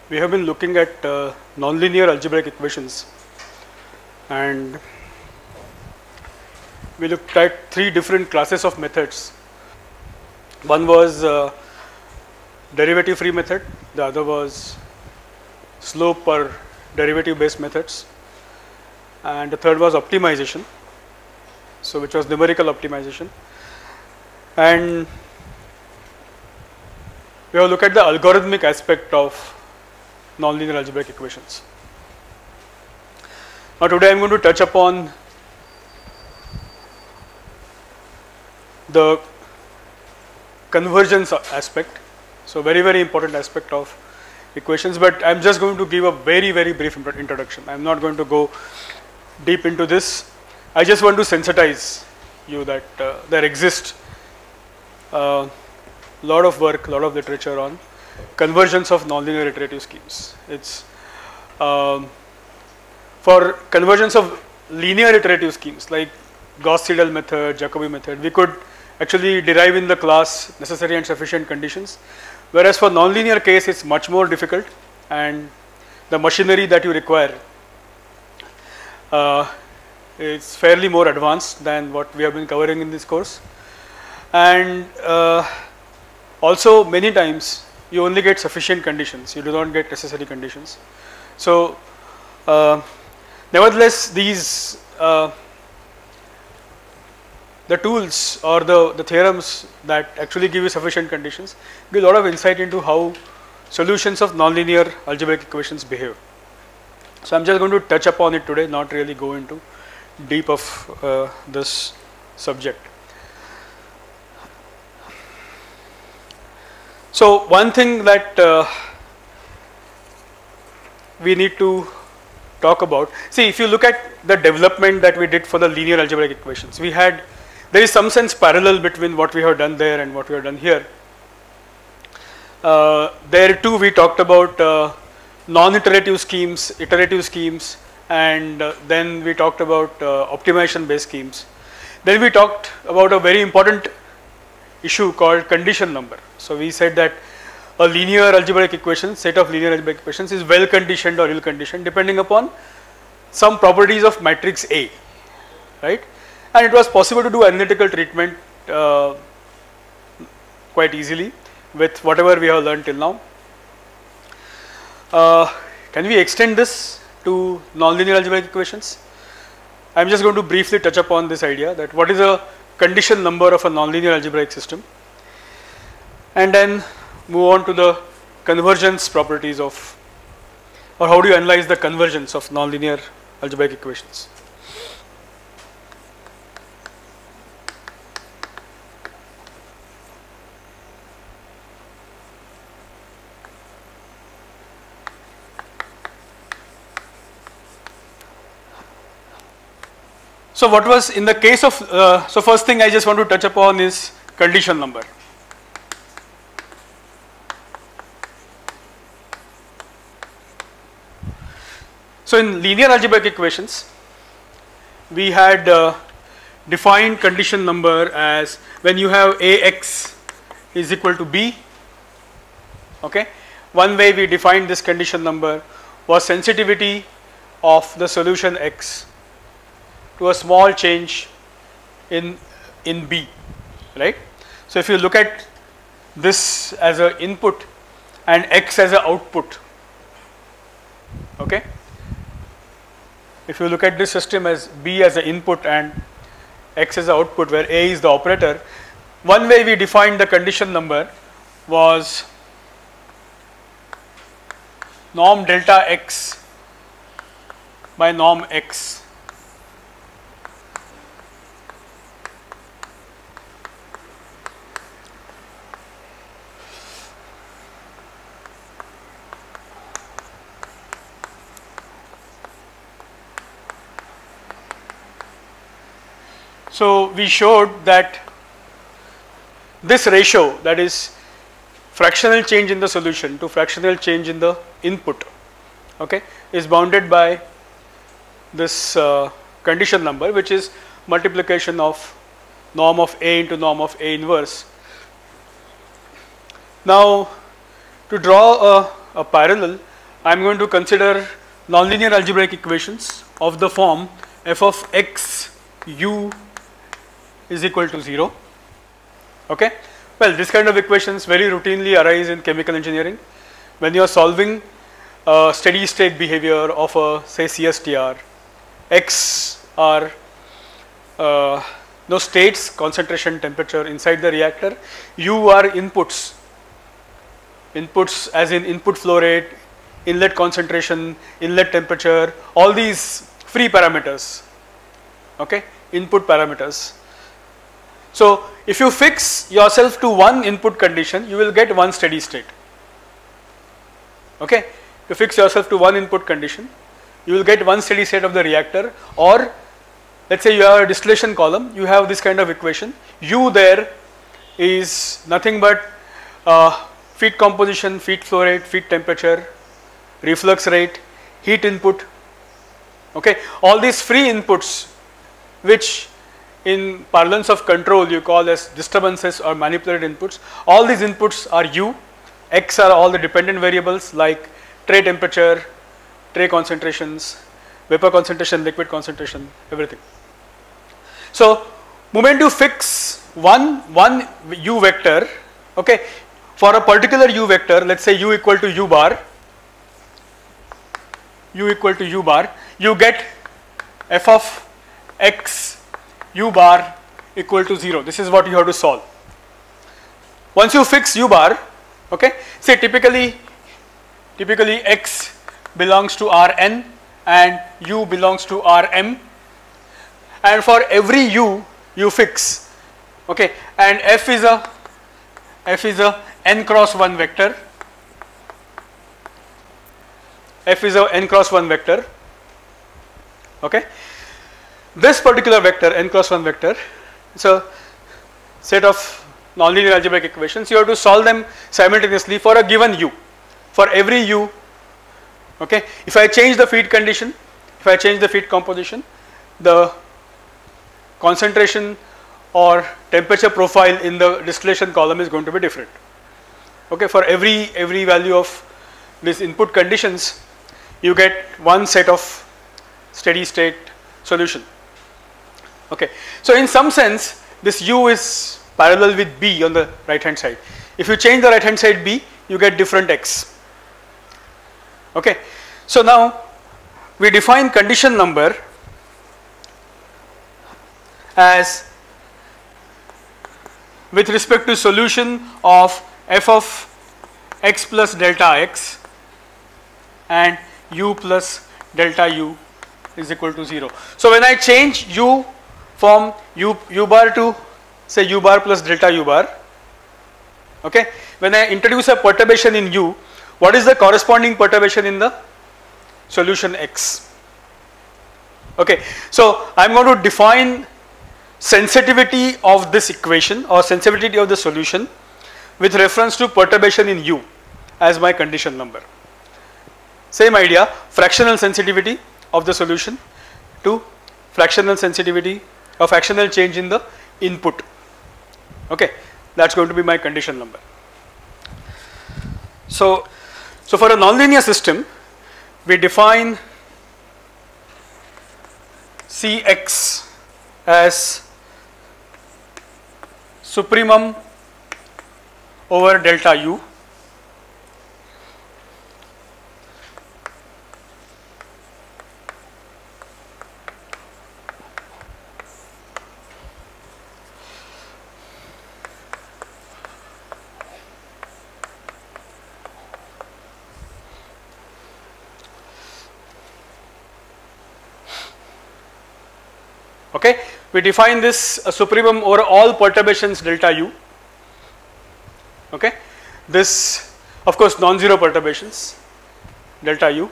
We have been looking at nonlinear algebraic equations, and we looked at three different classes of methods. One was derivative free method, the other was slope or derivative based methods, and the third was optimization, so which was numerical optimization. And we have looked at the algorithmic aspect of nonlinear algebraic equations. Now today I am going to touch upon the convergence aspect, so very important aspect of equations, but I am just going to give a very brief introduction. I am not going to go deep into this. I just want to sensitize you that there exists a lot of work, lot of literature on convergence of nonlinear iterative schemes. It's for convergence of linear iterative schemes like Gauss-Seidel method, Jacobi method, we could actually derive in the class necessary and sufficient conditions, whereas for nonlinear case it's much more difficult, and the machinery that you require is fairly more advanced than what we have been covering in this course. And also many times you only get sufficient conditions, you do not get necessary conditions. So nevertheless, these the tools or the theorems that actually give you sufficient conditions give a lot of insight into how solutions of nonlinear algebraic equations behave. So I am just going to touch upon it today, not really go into deep of this subject. So one thing that we need to talk about, see, if you look at the development that we did for the linear algebraic equations, there is some sense parallel between what we have done there and what we have done here. There too we talked about non-iterative schemes, iterative schemes, and then we talked about optimization based schemes. Then we talked about a very important issue called condition number. So we said that a linear algebraic equation, set of linear algebraic equations is well conditioned or ill conditioned depending upon some properties of matrix A, right? And it was possible to do analytical treatment quite easily with whatever we have learned till now. Can we extend this to nonlinear algebraic equations? I am just going to briefly touch upon this idea that what is a condition number of a nonlinear algebraic system, and then move on to the convergence properties of, or how do you analyze the convergence of nonlinear algebraic equations. So what was in the case of, so first thing I just want to touch upon is condition number. So in linear algebraic equations, we had defined condition number as when you have Ax is equal to B, okay. One way we defined this condition number was sensitivity of the solution X to a small change in B, right. So if you look at this as an input and X as an output, okay. If you look at this system as B as an input and X as an output where A is the operator, one way we defined the condition number was norm delta X by norm X. So we showed that this ratio, that is fractional change in the solution to fractional change in the input, okay, is bounded by this condition number, which is multiplication of norm of A into norm of A inverse. Now to draw a parallel, I'm going to consider nonlinear algebraic equations of the form f of x u is equal to 0. Okay. Well, this kind of equations very routinely arise in chemical engineering when you are solving a steady state behavior of a, say, CSTR. X are no states, concentration, temperature inside the reactor. U are inputs as in input flow rate, inlet concentration, inlet temperature, all these free parameters, okay, input parameters. So if you fix yourself to one input condition, you will get one steady state. Okay, you fix yourself to one input condition, you will get one steady state of the reactor. Or let's say you have a distillation column, you have this kind of equation. U there is nothing but feed composition, feed flow rate, feed temperature, reflux rate, heat input. Okay, all these free inputs, which in parlance of control you call as disturbances or manipulated inputs, all these inputs are U. X are all the dependent variables like tray temperature, tray concentrations, vapor concentration, liquid concentration, everything. So moment you fix one U vector, okay, for a particular U vector, let's say U equal to U bar, you get f of x U bar equal to 0. This is what you have to solve. Once you fix U bar, okay, say typically x belongs to Rn and U belongs to Rm, and for every U you fix, okay, and f is a n cross 1 vector. F is a n cross 1 vector. Okay, this particular vector, n cross 1 vector, it's a set of nonlinear algebraic equations. You have to solve them simultaneously for a given U. For every U, okay, if I change the feed condition, if I change the feed composition, the concentration or temperature profile in the distillation column is going to be different. Okay, for every value of these input conditions, you get one set of steady state solution. Okay, so in some sense this U is parallel with B on the right hand side. If you change the right hand side B, you get different X. Okay, so now we define condition number as with respect to solution of f of x plus delta x and u plus delta u is equal to 0. So when I change u from u bar to say u bar plus delta u bar, okay, when I introduce a perturbation in u, what is the corresponding perturbation in the solution x? Okay, so I am going to define sensitivity of this equation or sensitivity of the solution with reference to perturbation in u as my condition number. Same idea, fractional sensitivity of the solution to fractional sensitivity of fractional change in the input. Okay, that's going to be my condition number. So for a nonlinear system, we define Cx as supremum over delta u okay. We define this supremum over all perturbations delta u. Okay, this of course non-zero perturbations delta u.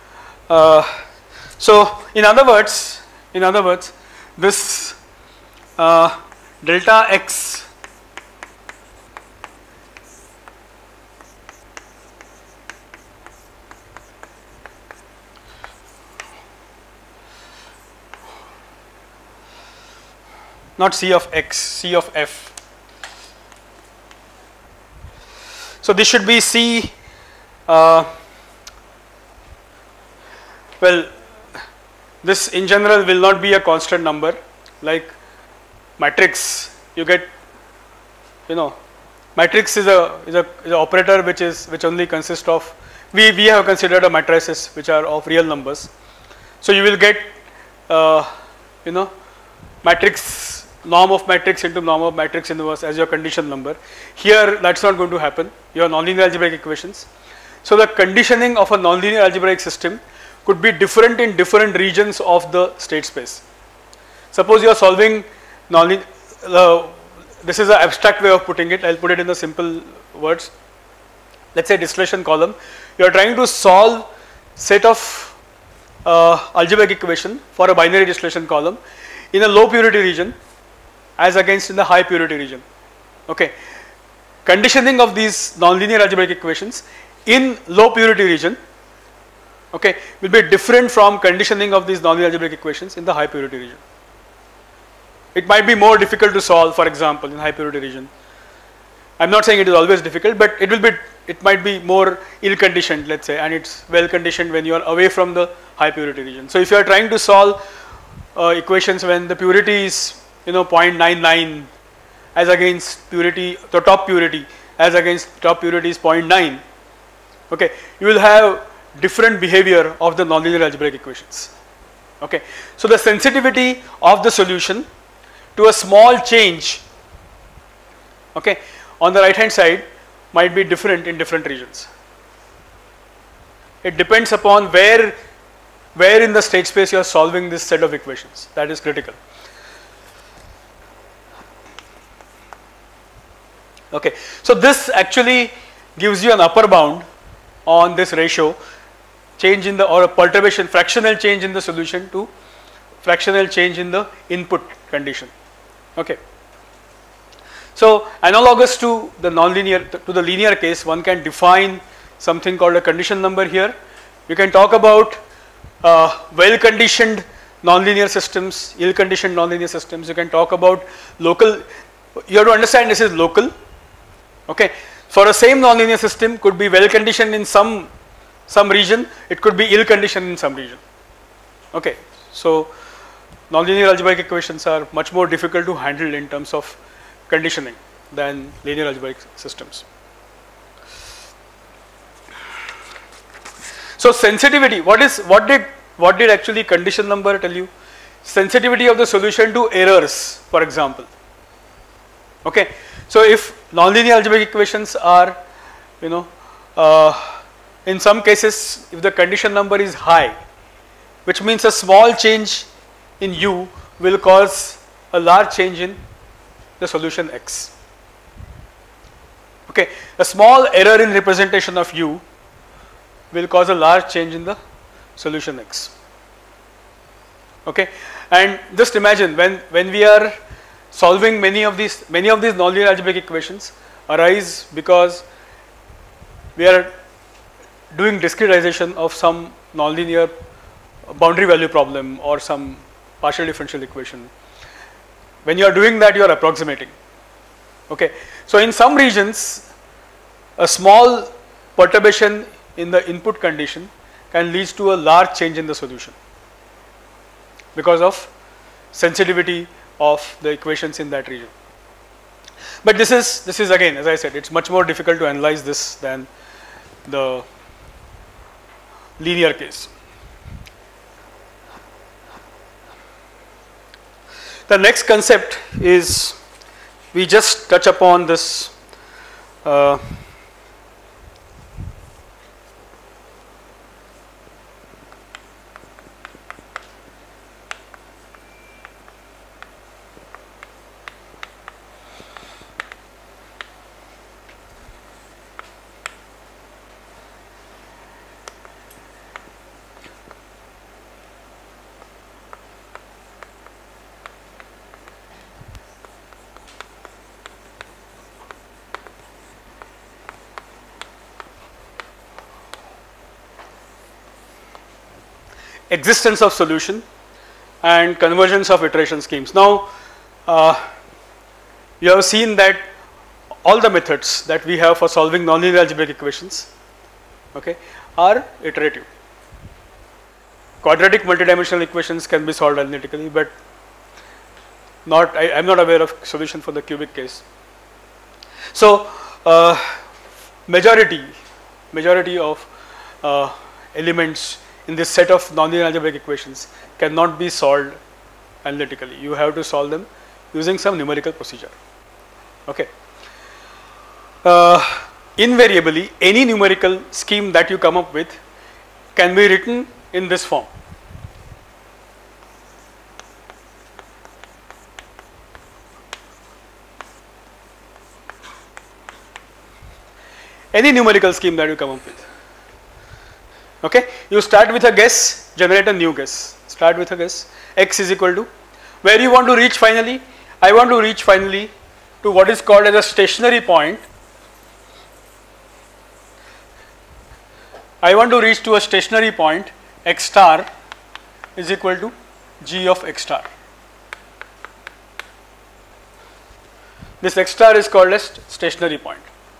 So in other words, this delta x not C of x, C of f. So this should be C Well, this in general will not be a constant number. Like matrix, you get, matrix is a operator which only consists of, we have considered a matrices which are of real numbers. So you will get matrix, norm of matrix into norm of matrix inverse as your condition number. Here that's not going to happen. Your nonlinear algebraic equations. So the conditioning of a nonlinear algebraic system could be different in different regions of the state space. Suppose you are solving nonlinear, this is an abstract way of putting it, I will put it in the simple words. Let's say distillation column, you are trying to solve set of algebraic equation for a binary distillation column in a low purity region as against in the high purity region. Okay. Conditioning of these nonlinear algebraic equations in low purity region, okay, will be different from conditioning of these nonlinear algebraic equations in the high purity region. It might be more difficult to solve, for example, in high purity region. I am not saying it is always difficult, but it might be more ill conditioned, let's say, and it's well conditioned when you are away from the high purity region. So if you are trying to solve equations when the purity is 0.99 as against purity, the top purity as against top purity is 0.9, okay, you will have different behavior of the nonlinear algebraic equations. Okay, so the sensitivity of the solution to a small change, okay, on the right hand side might be different in different regions. It depends upon where in the state space you are solving this set of equations. That is critical. Okay, so this actually gives you an upper bound on this ratio, change in the, or a perturbation, fractional change in the solution to fractional change in the input condition. Okay. So analogous to the nonlinear, to the linear case, one can define something called a condition number here. You can talk about well conditioned nonlinear systems, ill conditioned nonlinear systems. You can talk about local, you have to understand this is local. Okay. For a same nonlinear system could be well conditioned in some region, it could be ill conditioned in some region. Okay. So nonlinear algebraic equations are much more difficult to handle in terms of conditioning than linear algebraic systems. So sensitivity, what did actually condition number tell you? Sensitivity of the solution to errors, for example. Okay. So if nonlinear algebraic equations are, in some cases, if the condition number is high, which means a small change in U will cause a large change in the solution X. Okay, a small error in representation of U will cause a large change in the solution X. Okay, and just imagine when we are solving many of these nonlinear algebraic equations arise because we are doing discretization of some nonlinear boundary value problem or some partial differential equation. When you are doing that, you are approximating. Okay. So in some regions, a small perturbation in the input condition can lead to a large change in the solution because of sensitivity of the equations in that region. But this is again, as I said, it's much more difficult to analyze this than the linear case. The next concept is, we just touch upon this existence of solution and convergence of iteration schemes. Now, you have seen that all the methods that we have for solving nonlinear algebraic equations, okay, are iterative. quadratic multidimensional equations can be solved analytically, but I'm not aware of solution for the cubic case. So majority of elements in this set of nonlinear algebraic equations cannot be solved analytically. You have to solve them using some numerical procedure. Okay. Invariably, any numerical scheme that you come up with can be written in this form. Any numerical scheme that you come up with. Okay, you start with a guess, generate a new guess. Start with a guess. X is equal to, where you want to reach finally? I want to reach finally to what is called as a stationary point. I want to reach to a stationary point. X star is equal to G of X star. This X star is called as stationary point.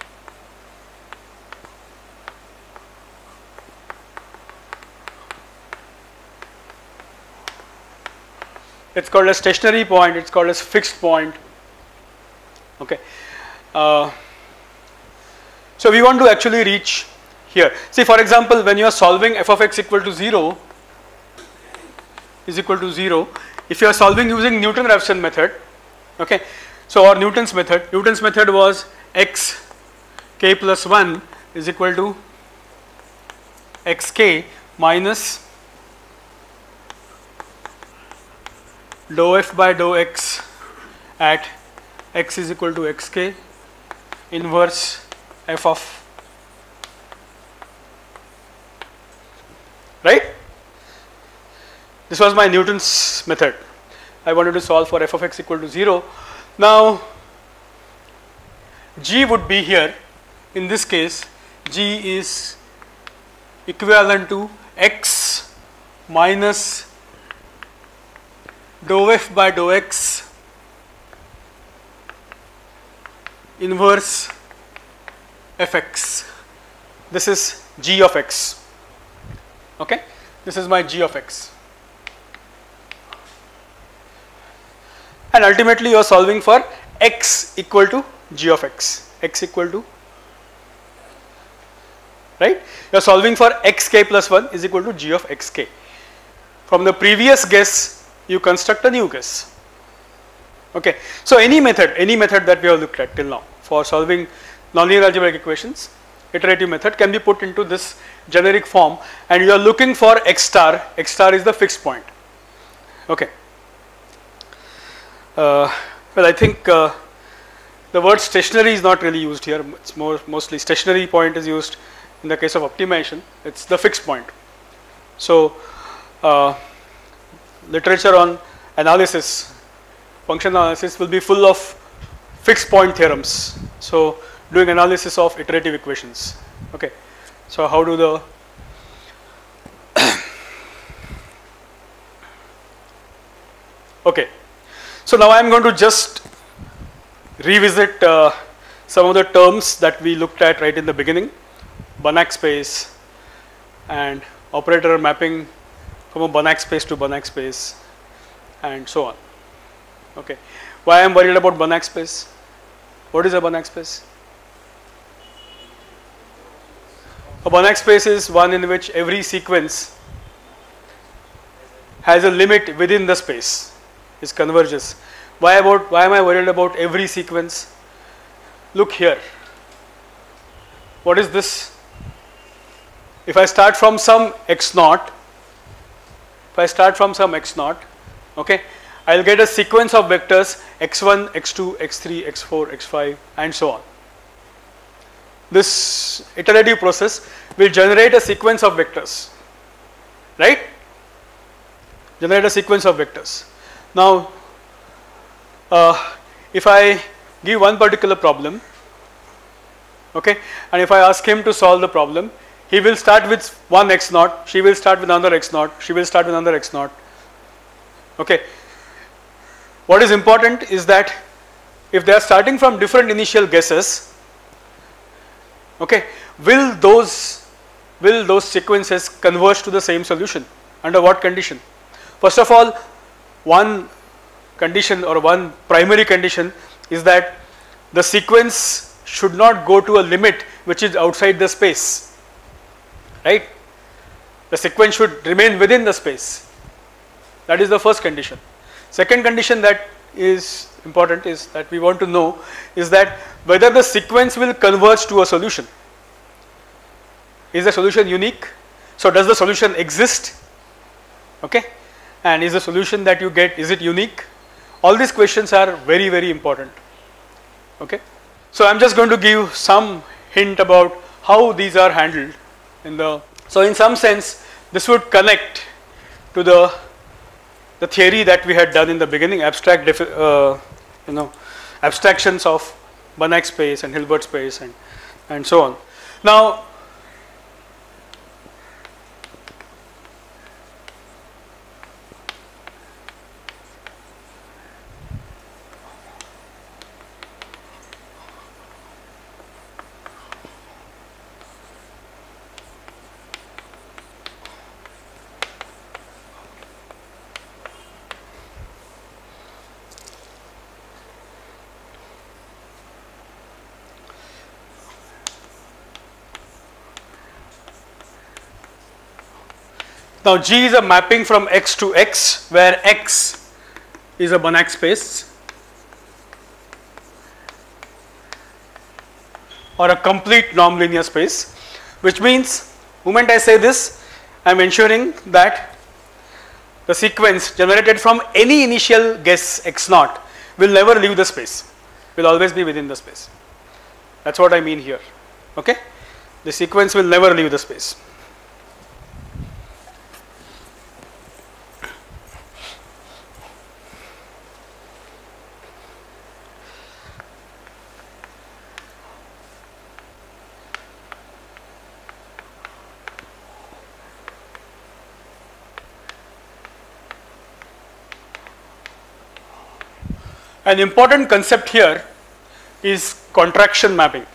It's called a stationary point, it's called as fixed point. Okay. So we want to actually reach here. See, for example, when you are solving f of x equal to 0 is equal to 0, if you are solving using Newton-Raphson method, okay, so or Newton's method was x k plus 1 is equal to xk minus dou f by dou x at x is equal to xk inverse f of, right? This was my Newton's method. I wanted to solve for f of x equal to 0. Now g would be here. In this case, g is equivalent to x minus dou f by dou x inverse fx. This is g of x. Okay, this is my g of x, and ultimately you are solving for x equal to g of x. X equal to, right? You are solving for xk plus 1 is equal to g of xk. From the previous guess, you construct a new guess. Okay, so any method that we have looked at till now for solving nonlinear algebraic equations, iterative method can be put into this generic form, and you are looking for x star. X star is the fixed point. Okay. Well, I think the word stationary is not really used here. It's mostly stationary point is used in the case of optimization. It's the fixed point. So literature on analysis, functional analysis will be full of fixed point theorems. So doing analysis of iterative equations. Okay. So how do the okay. So now I am going to just revisit some of the terms that we looked at right in the beginning. Banach space and operator mapping from a Banach space to Banach space and so on. Okay. Why I am worried about Banach space? What is a Banach space? A Banach space is one in which every sequence has a limit within the space. It converges. Why am I worried about every sequence? Look here. What is this? If I start from some x naught, okay, I will get a sequence of vectors x1, x2, x3, x4, x5 and so on. This iterative process will generate a sequence of vectors, right? Generate a sequence of vectors. Now, if I give one particular problem, okay, and if I ask him to solve the problem, he will start with one x naught, she will start with another x naught, she will start with another x naught. Okay. What is important is that if they are starting from different initial guesses, okay, will those sequences converge to the same solution? Under what condition? First of all, one condition or one primary condition is that the sequence should not go to a limit which is outside the space, right? The sequence should remain within the space. That is the first condition. Second condition that is important is that we want to know is that whether the sequence will converge to a solution. Is the solution unique? So does the solution exist? Okay, and is the solution that you get, is it unique? All these questions are very, very important. Okay, so I'm just going to give some hint about how these are handled in the, so in some sense this would connect to the theory that we had done in the beginning, abstractions of Banach space and Hilbert space and so on. Now Now G is a mapping from X to X, where X is a Banach space or a complete norm-linear space, which means, the moment I say this, I am ensuring that the sequence generated from any initial guess X naught will never leave the space, will always be within the space. That is what I mean here. Okay? The sequence will never leave the space. An important concept here is contraction mapping.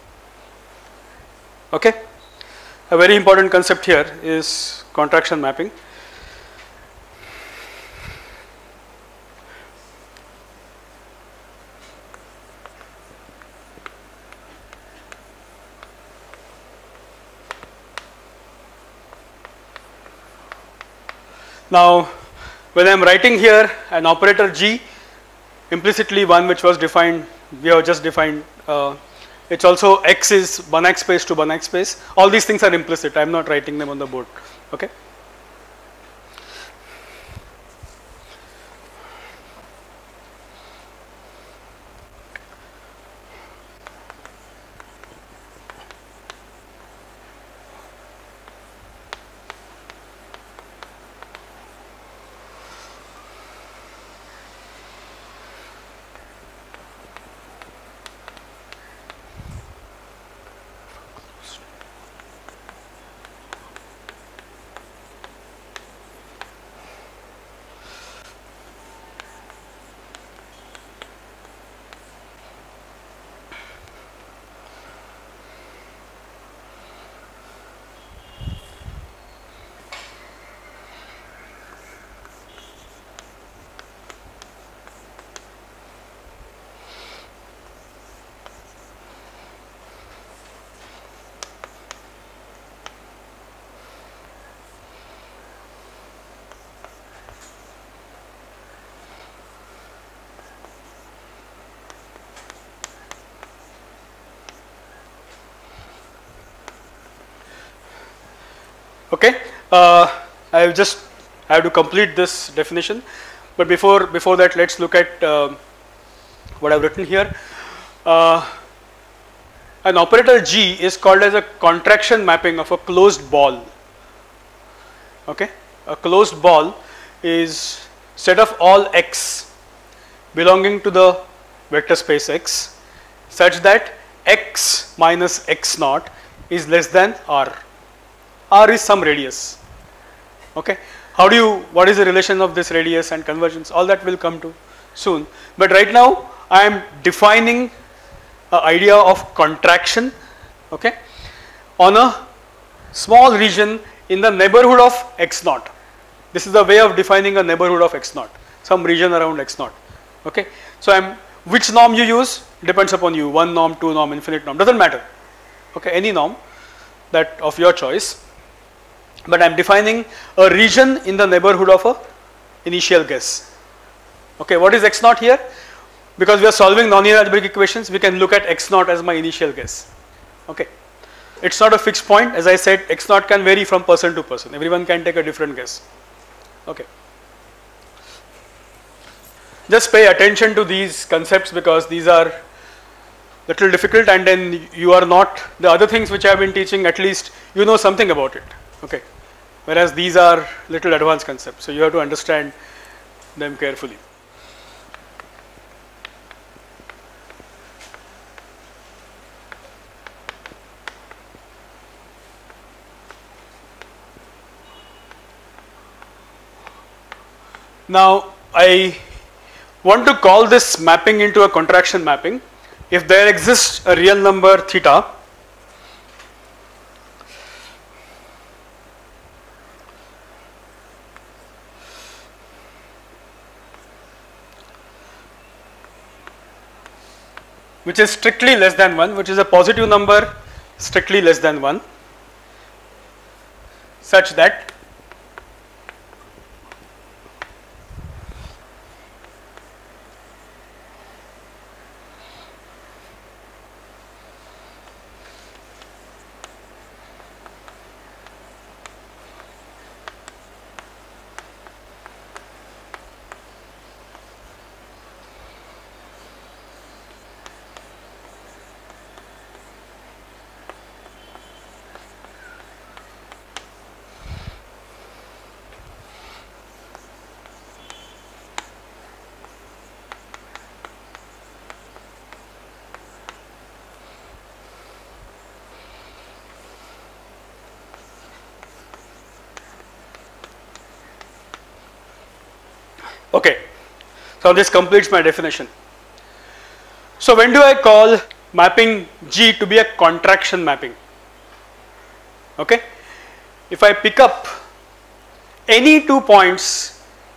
Okay? A very important concept here is contraction mapping. Now, when I am writing here an operator G, implicitly one which was defined, we have just defined, it's also X is Banach space to Banach space. All these things are implicit, I am not writing them on the board. Okay? Okay, I have to complete this definition, but before that, let's look at what I've written here. An operator G is called as a contraction mapping of a closed ball. Okay, a closed ball is set of all X belonging to the vector space X, such that X minus X naught is less than R. R is some radius. Okay, what is the relation of this radius and convergence? All that will come to soon. But right now I am defining an idea of contraction, okay, on a small region in the neighborhood of X naught. This is the way of defining a neighborhood of x naught, some region around x naught. Okay, so which norm you use depends upon you. 1 norm, 2 norm, infinite norm, doesn't matter. Okay, any norm that of your choice. But I am defining a region in the neighborhood of a initial guess. Okay, what is x naught here? Because we are solving nonlinear algebraic equations, we can look at x naught as my initial guess. Okay, it's not a fixed point. As I said, x naught can vary from person to person. Everyone can take a different guess. Okay. Just pay attention to these concepts because these are little difficult, and then you are not, the other things which I have been teaching, at least you know something about it. Okay. Whereas these are little advanced concepts, so you have to understand them carefully. Now I want to call this mapping into a contraction mapping. If there exists a real number theta, which is strictly less than 1, which is a positive number strictly less than 1, such that okay, so this completes my definition. So when do I call mapping G to be a contraction mapping? Okay, if I pick up any 2 points,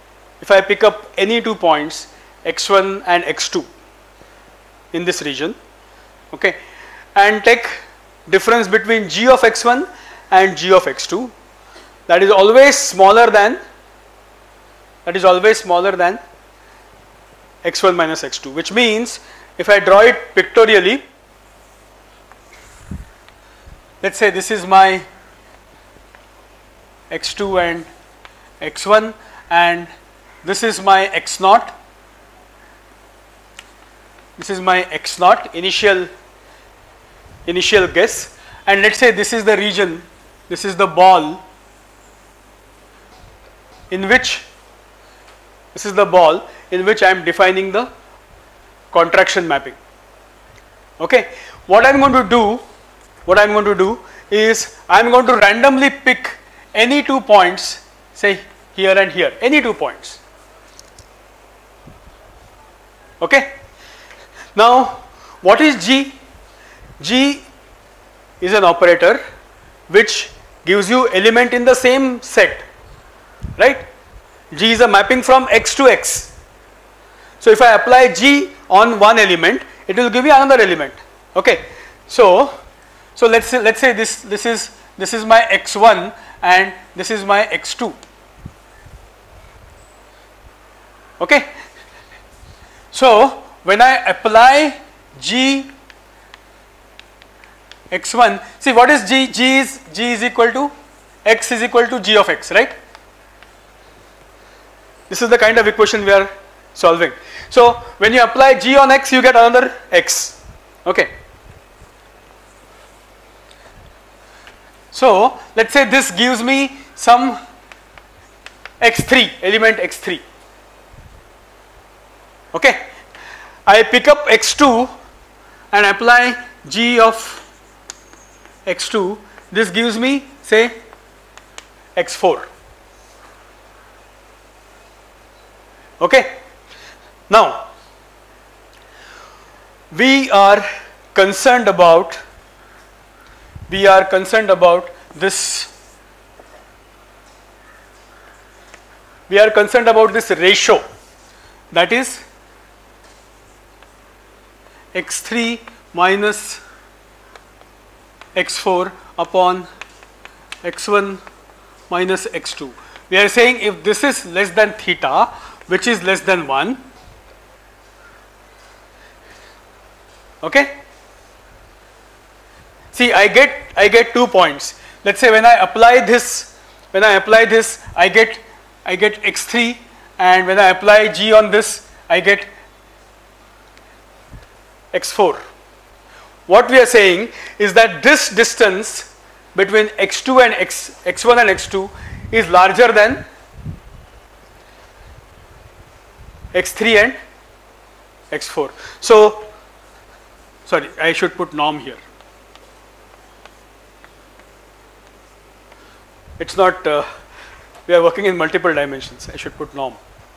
x1 and x2 in this region, okay, and take difference between G of x1 and G of x2, that is always smaller than x1 minus x2, which means if I draw it pictorially, let's say this is my x2 and x1 and this is my x naught, initial guess, and let's say this is the region, this is the ball in which I am defining the contraction mapping. Okay, what I am going to do is I am going to randomly pick any 2 points, say here and here, any 2 points. Okay, now what is G? G is an operator which gives you element in the same set, right? G is a mapping from x to x. So if I apply G on one element, it will give you another element. Okay, so let's say this is my x1 and this is my x2. Okay, so when I apply G x1, see what is G? G is equal to x is equal to G of x, right? This is the kind of equation we are solving. So when you apply G on x, you get another x. Okay. So let's say this gives me some x3, element x3. Okay. I pick up x2 and apply G of x2. This gives me, say, x4. Okay. Now we are concerned about this we are concerned about this ratio, that is x3 minus x4 upon x1 minus x2. We are saying if this is less than theta, which is less than 1, okay. See, I get 2 points. Let's say when I apply this, I get x3, and when I apply g on this, I get x4. What we are saying is that this distance between x2 and x1 and x2 is larger than x3 and x4. So, sorry, I should put norm here. It's not, we are working in multiple dimensions. I should put norm.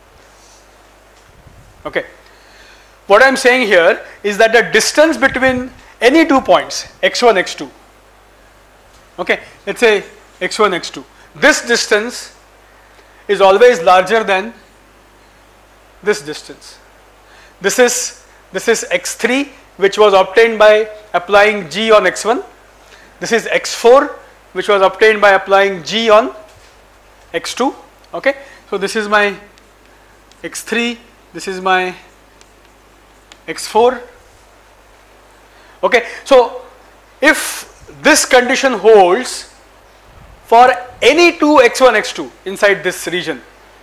Okay. What I am saying here is that the distance between any 2 points, x1, x2, okay, let's say x1, x2, this distance is always larger than this distance. This is x3, which was obtained by applying g on x1. This is x4, which was obtained by applying g on x2. Okay, so this is my x3, this is my x4. Okay, so if this condition holds for any two x1, x2 inside this region,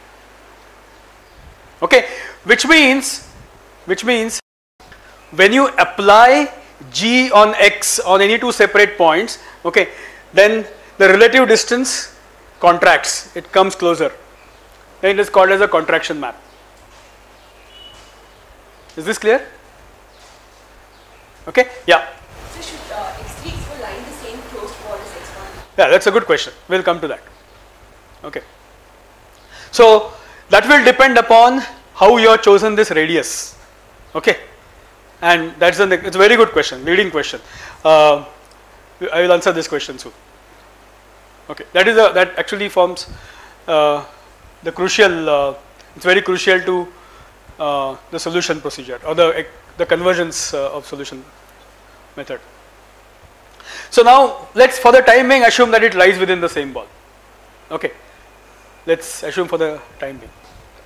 okay, which means when you apply g on x on any two separate points, okay, then the relative distance contracts, it comes closer. Then it is called as a contraction map. Is this clear? Okay, yeah. So should x3, x4 lie in the same closed wall as x1? Yeah, that's a good question. We'll come to that. Okay. So that will depend upon how you have chosen this radius. Okay. And that's it's a very good question, leading question. I will answer this question soon. Okay. That actually forms the crucial. It's very crucial to the solution procedure or the convergence of solution method. So now let's, for the time being, assume that it lies within the same ball. Okay, let's assume for the time being.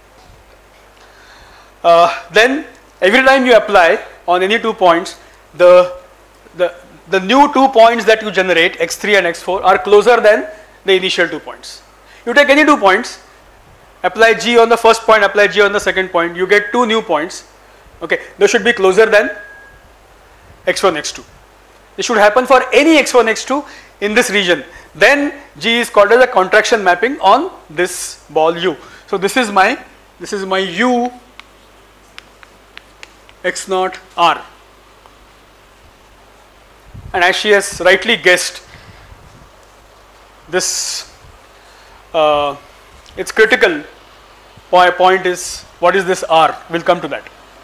Then every time you apply on any 2 points, the new 2 points that you generate, x3 and x4, are closer than the initial 2 points. You take any 2 points, apply g on the first point, apply g on the second point, you get 2 new points. Okay, they should be closer than x1, x2. This should happen for any x1, x2 in this region. Then g is called as a contraction mapping on this ball u. So this is my u x naught r. And as she has rightly guessed, this its critical point is, what is this r? We'll come to that.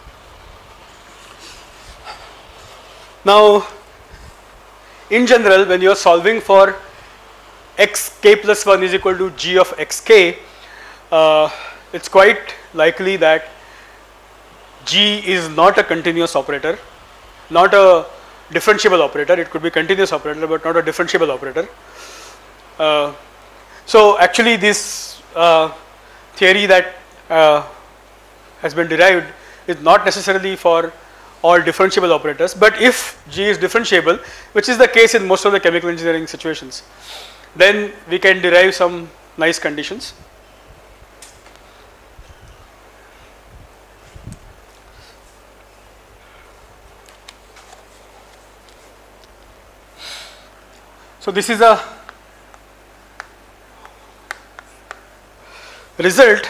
Now, in general, when you are solving for xk plus 1 is equal to g of xk, it's quite likely that g is not a continuous operator, not a differentiable operator. It could be continuous operator, but not a differentiable operator. So actually this theory that has been derived is not necessarily for all differentiable operators, but if g is differentiable, which is the case in most of the chemical engineering situations, then we can derive some nice conditions. So this is a result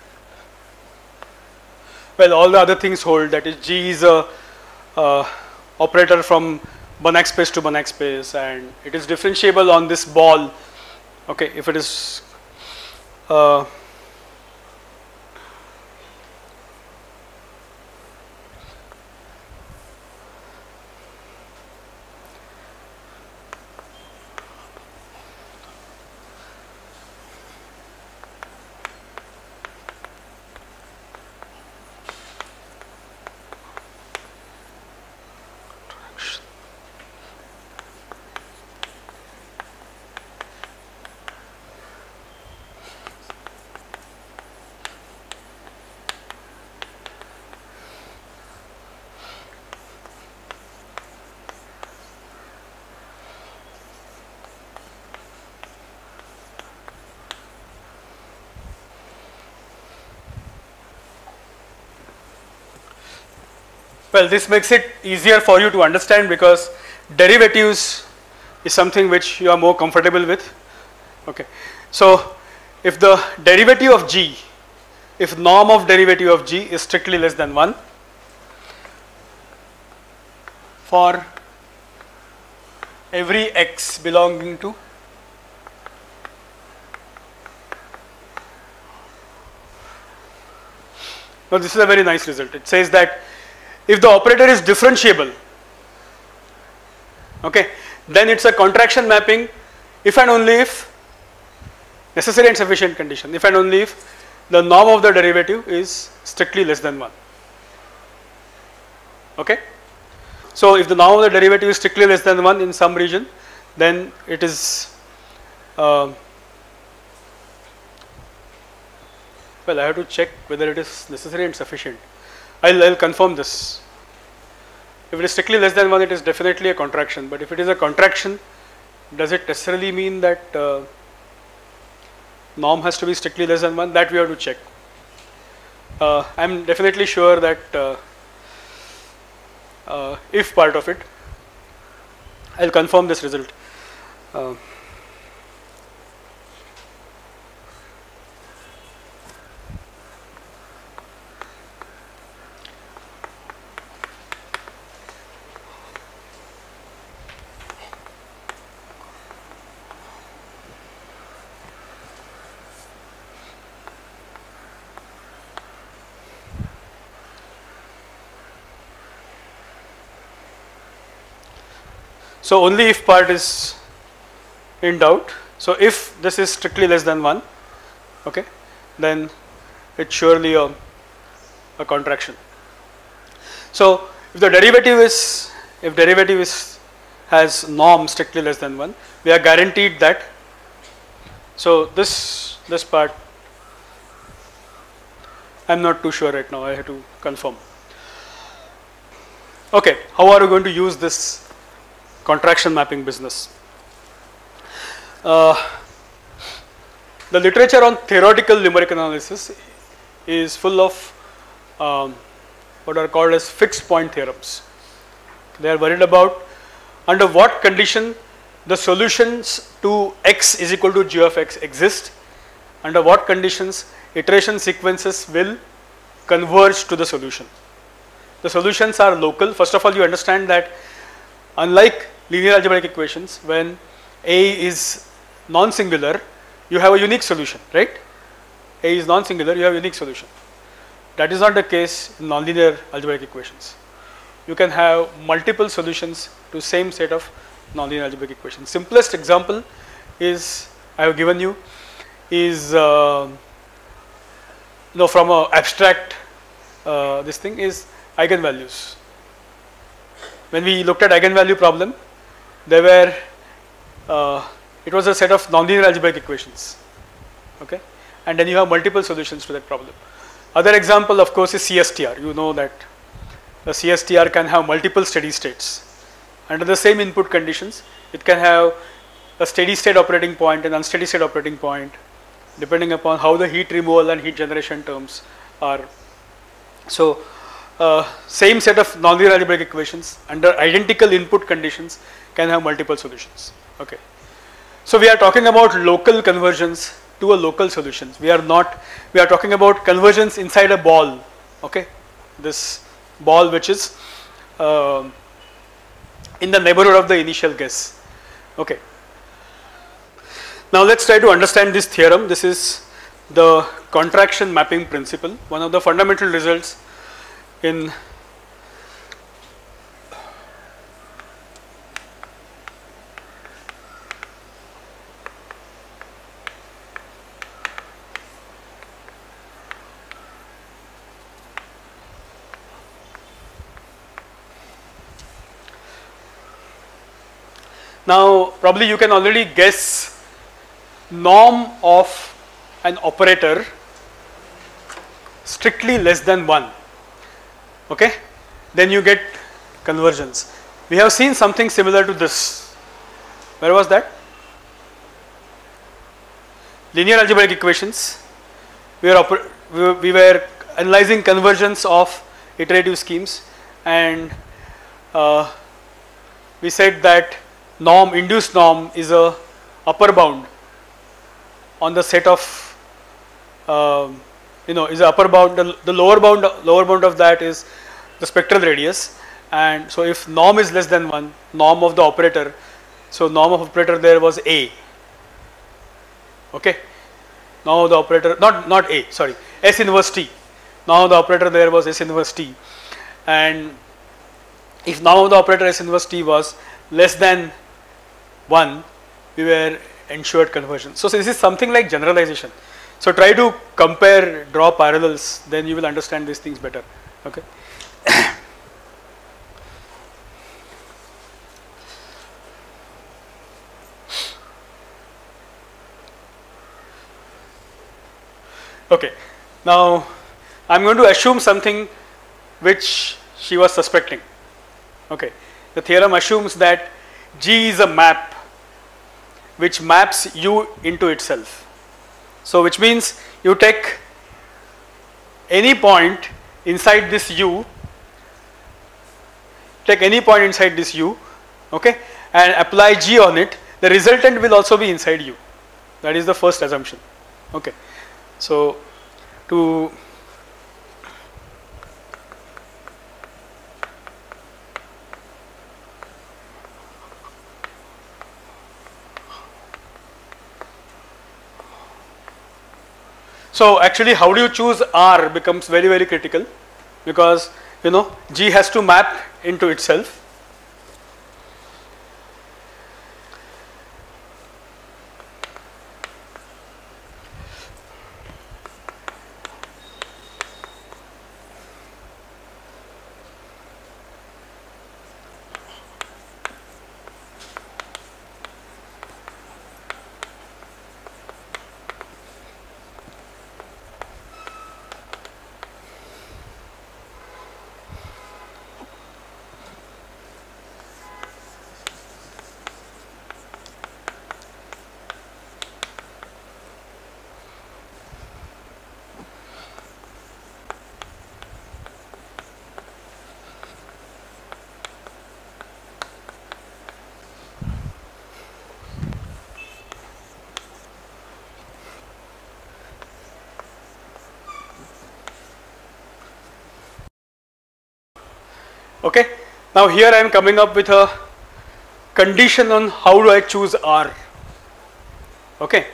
well, all the other things hold, that is g is a operator from Banach space to Banach space, and it is differentiable on this ball. Okay, if it is well, this makes it easier for you to understand because derivatives is something which you are more comfortable with. Okay, so if the derivative of g, if norm of derivative of g is strictly less than 1 for every x belonging to now this is a very nice result. It says that if the operator is differentiable, okay, then it's a contraction mapping if and only if necessary and sufficient condition, if and only if the norm of the derivative is strictly less than 1. Okay. So if the norm of the derivative is strictly less than 1 in some region, then it is well, I have to check whether it is necessary and sufficient. I'll confirm this. If it is strictly less than 1, it is definitely a contraction. But if it is a contraction, does it necessarily mean that norm has to be strictly less than 1? That we have to check. I'm definitely sure that if part of it, I'll confirm this result. So only if part is in doubt. So if this is strictly less than 1, okay, then it's surely a contraction. So if the derivative is, has norm strictly less than 1, we are guaranteed that. So this part I'm not too sure right now, I have to confirm. Okay, how are we going to use this contraction mapping business? The literature on theoretical numeric analysis is full of what are called as fixed point theorems. They are worried about under what condition the solutions to x is equal to g of x exist, under what conditions iteration sequences will converge to the solution. The solutions are local. First of all, you understand that unlike linear algebraic equations, when A is non-singular, you have a unique solution, right? A is non-singular, you have a unique solution. That is not the case in nonlinear algebraic equations. You can have multiple solutions to same set of nonlinear algebraic equations. Simplest example is, I have given you, is from a abstract this thing is eigenvalues. When we looked at eigenvalue problem, there were it was a set of nonlinear algebraic equations, okay, and then you have multiple solutions to that problem. Other example, of course, is CSTR. You know that the CSTR can have multiple steady states. Under the same input conditions, it can have a steady state operating point and unsteady state operating point, depending upon how the heat removal and heat generation terms are. So same set of nonlinear algebraic equations under identical input conditions can have multiple solutions. Okay. So we are talking about local conversions to a local solutions. We are talking about convergence inside a ball. Okay. This ball which is in the neighborhood of the initial guess. Okay. Now let's try to understand this theorem. This is the contraction mapping principle, one of the fundamental results in now probably you can already guess norm of an operator strictly less than 1, okay, then you get convergence. We have seen something similar to this. Where was that? Linear algebraic equations. We were analyzing convergence of iterative schemes, and we said that norm, induced norm, is a upper bound on the set of is a upper bound. The lower bound of that is the spectral radius, and so if norm is less than 1, norm of the operator, so norm of operator there was A. Okay, now the operator, not A, sorry, S inverse T. Now the operator there was S inverse T, and if now the operator S inverse T was less than 1, we were ensured conversion. So this is something like generalization. So try to compare, draw parallels, then you will understand these things better. Okay. Okay. Now I am going to assume something which she was suspecting. Okay. The theorem assumes that G is a map which maps U into itself. So which means you take any point inside this U, okay, and apply G on it, the resultant will also be inside U. That is the first assumption. Okay. So to so actually how do you choose R becomes very, very critical, because G has to map into itself. Okay. Now here I am coming up with a condition on how do I choose R. Okay.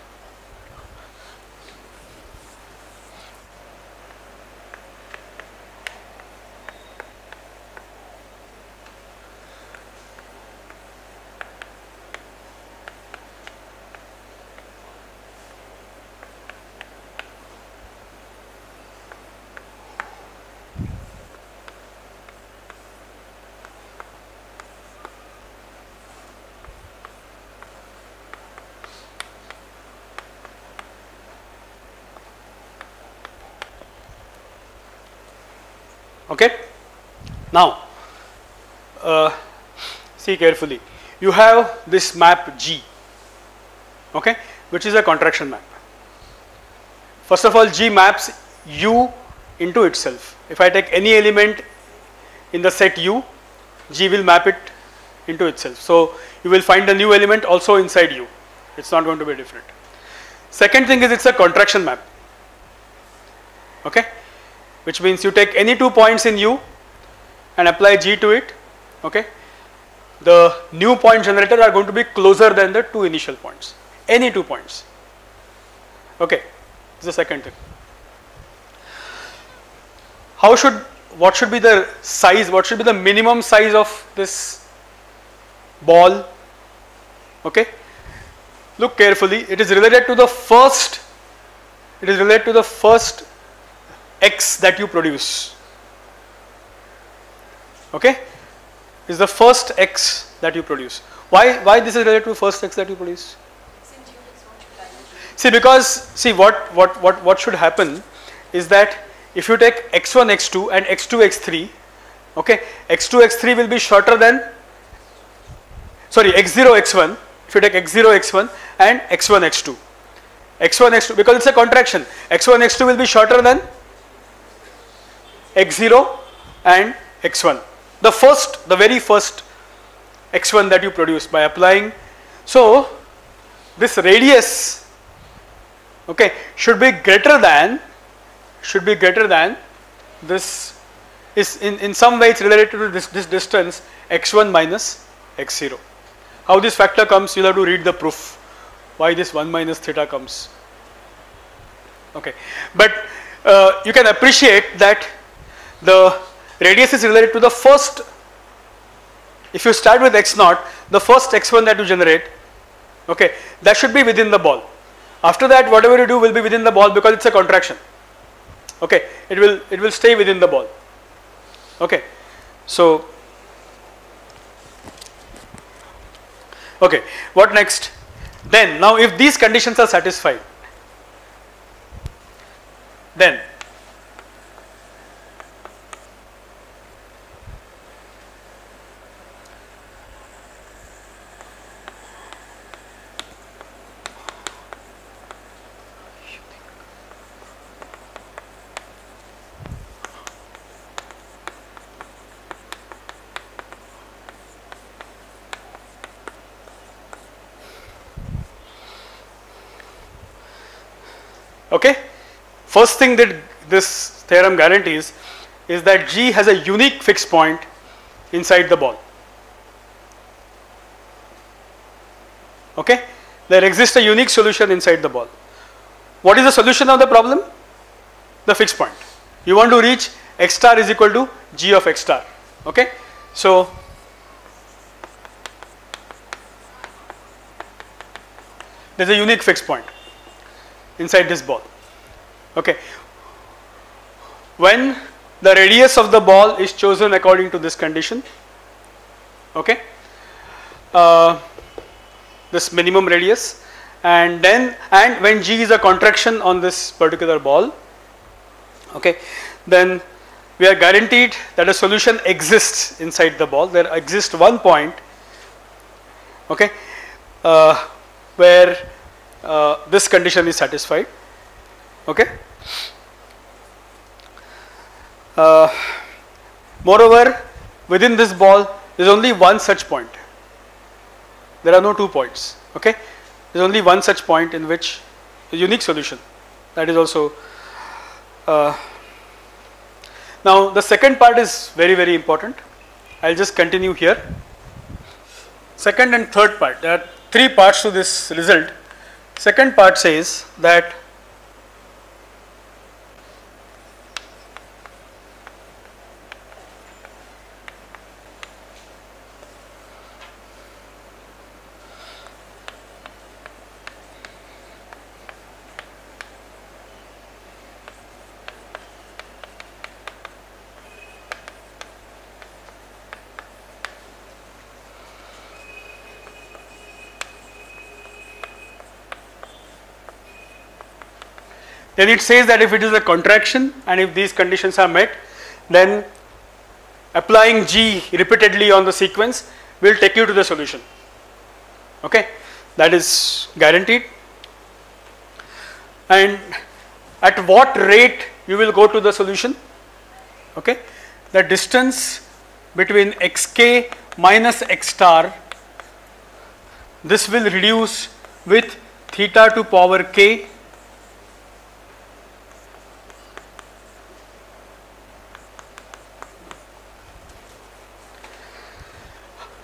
Okay. Now see carefully, you have this map G, okay, which is a contraction map. First of all, G maps U into itself. If I take any element in the set U, G will map it into itself. So you will find a new element also inside U. It's not going to be different. Second thing is it's a contraction map. Okay, which means you take any 2 points in U and apply G to it. Okay, the new point generated are going to be closer than the two initial points, any 2 points. Okay, this is the second thing. What should be the size, what should be the minimum size of this ball? Okay, look carefully, it is related to the first x that you produce. Okay, is the first x that you produce. Why this is related to first x that you produce? See, because what should happen is that if you take x1 x2 and x2 x3, okay, x2 x3 will be shorter than, sorry, x0 x1. If you take x0 x1 and x1 x2, because it's a contraction, x1 x2 will be shorter than x0 and x1, the very first x1 that you produce by applying. So this radius, okay, should be greater than this, is in some way it's related to this distance x1 minus x0. How this factor comes, you'll have to read the proof why this 1 minus theta comes. Okay, but you can appreciate that the radius is related to the first. If you start with x0, the first x1 that you generate, okay, that should be within the ball. After that, whatever you do will be within the ball because it's a contraction. Okay, it will stay within the ball. Okay, so okay, what next? Then now if these conditions are satisfied, then okay, first thing that this theorem guarantees is that G has a unique fixed point inside the ball. Okay, there exists a unique solution inside the ball. What is the solution of the problem? The fixed point. You want to reach x star is equal to G of x star. Okay, so there is a unique fixed point inside this ball. Okay, when the radius of the ball is chosen according to this condition, okay, this minimum radius, and when G is a contraction on this particular ball, okay, then we are guaranteed that a solution exists inside the ball. There exists one point, okay, where this condition is satisfied. Okay. Moreover, within this ball, there is only one such point. There are no 2 points. Okay. There is only one such point in which a unique solution. That is also. Now, the second part is very, very important. I will just continue here. Second and third part. There are 3 parts to this result. Second part says that then it says that if it is a contraction and if these conditions are met, then applying G repeatedly on the sequence will take you to the solution. Okay, that is guaranteed. And at what rate you will go to the solution? Okay, the distance between xk minus x star, this will reduce with theta to power k.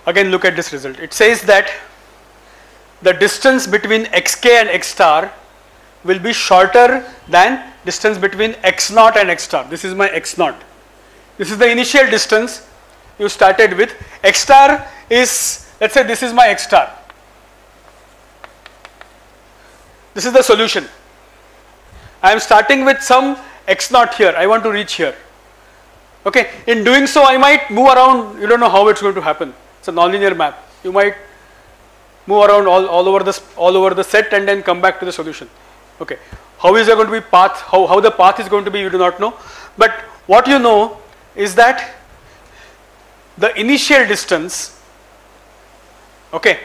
again look at this result. It says that the distance between xk and x star will be shorter than distance between x naught and x star. This is my x naught. This is the initial distance you started with. X star is, let's say this is my x star. This is the solution. I am starting with some x naught here. I want to reach here. Okay. In doing so, I might move around. You don't know how it's going to happen. It's a nonlinear map. You might move around all over the set and then come back to the solution. Okay. How is there going to be path? How the path is going to be, you do not know. But what you know is that the initial distance. Okay.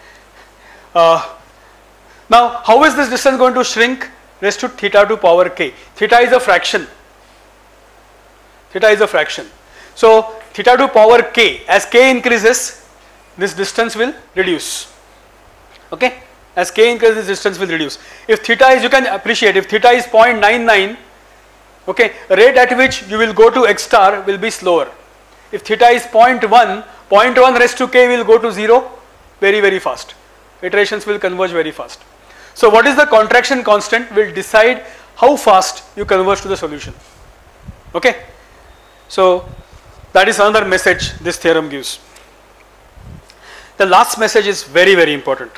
Now, how is this distance going to shrink? Raised to theta to power k. Theta is a fraction. Theta is a fraction. So, theta to power k, as k increases, this distance will reduce. Okay? As k increases, distance will reduce. If theta is, you can appreciate, if theta is 0.99, okay, rate at which you will go to x star will be slower. If theta is 0.1, 0.1 raised to k will go to 0 very, very fast. Iterations will converge very fast. So what is the contraction constant will decide how fast you converge to the solution. Okay. So that is another message this theorem gives. The last message is very, very important.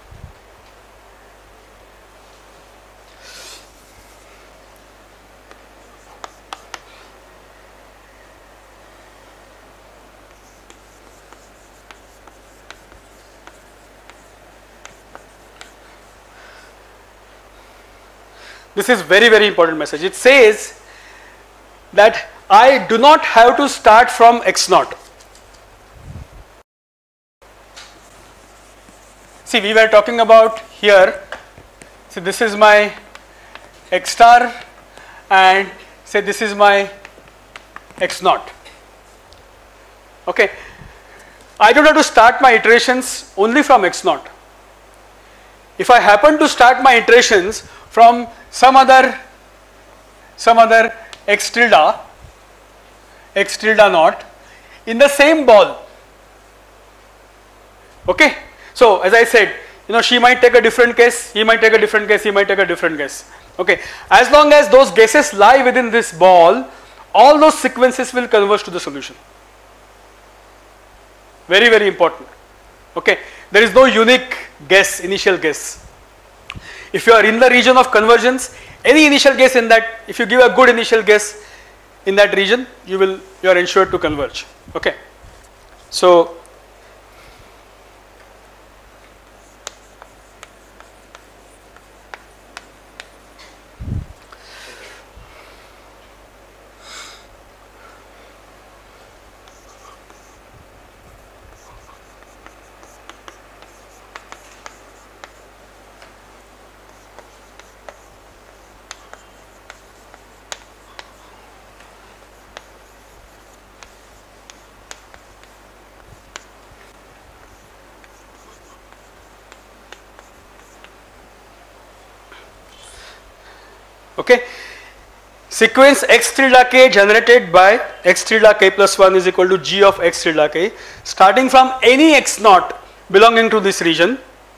This is very, very important message. It says that I do not have to start from x naught. See, we were talking about here, so this is my x star and say this is my x naught. Okay. I don't have to start my iterations only from x naught. If I happen to start my iterations from some other x tilde naught in the same ball. Okay. So as I said, she might take a different case, he might take a different case, he might take a different guess. Okay. As long as those guesses lie within this ball, all those sequences will converge to the solution. Very, very important. Okay. There is no unique guess, initial guess. If you are in the region of convergence, any initial guess in that, if you give a good initial guess in that region, you are ensured to converge. Okay. So okay, sequence x tilde k generated by x tilde k plus 1 is equal to g of x tilde k starting from any x naught belonging to this region,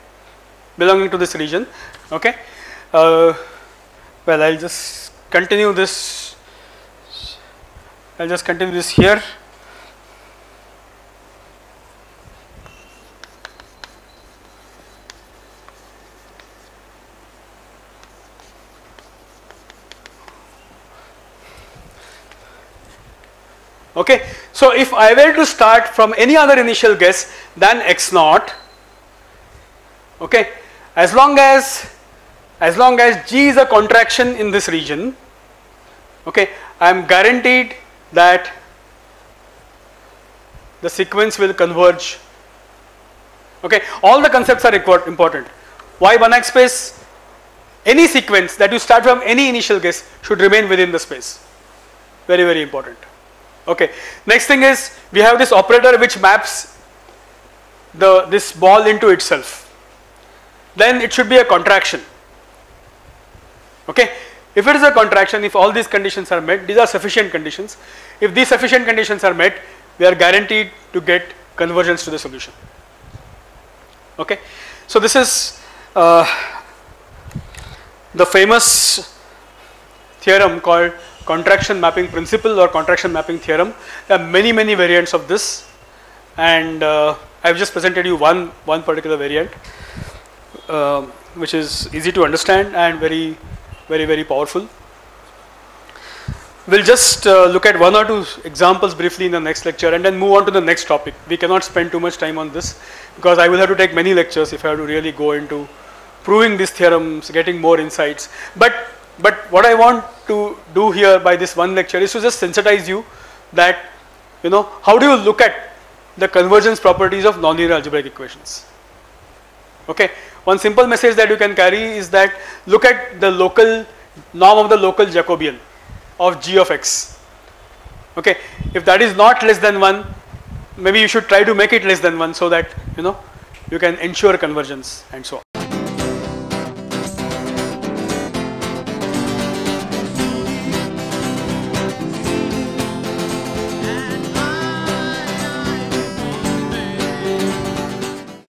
okay. Well, I'll just continue this here. Okay, so if I were to start from any other initial guess than x naught, okay, as long as G is a contraction in this region, okay, I am guaranteed that the sequence will converge. Okay, all the concepts are important. Why Banach space? Any sequence that you start from any initial guess should remain within the space. Very, very important. Okay. Next thing is we have this operator which maps this ball into itself. Then it should be a contraction. Okay. If it is a contraction, if all these conditions are met, these are sufficient conditions. If these sufficient conditions are met, we are guaranteed to get convergence to the solution. Okay, so this is the famous theorem called contraction mapping principle or contraction mapping theorem. There are many variants of this, and I've just presented you one particular variant, which is easy to understand and very powerful. We'll just look at one or two examples briefly in the next lecture and then move on to the next topic. We cannot spend too much time on this because I will have to take many lectures if I have to really go into proving these theorems, getting more insights. But what I want to do here by this one lecture is to just sensitize you that, you know, how do you look at the convergence properties of nonlinear algebraic equations. Okay, one simple message that you can carry is that look at the local norm of the local Jacobian of g of x. Okay, if that is not less than 1, maybe you should try to make it less than 1 so that, you know, you can ensure convergence and so on.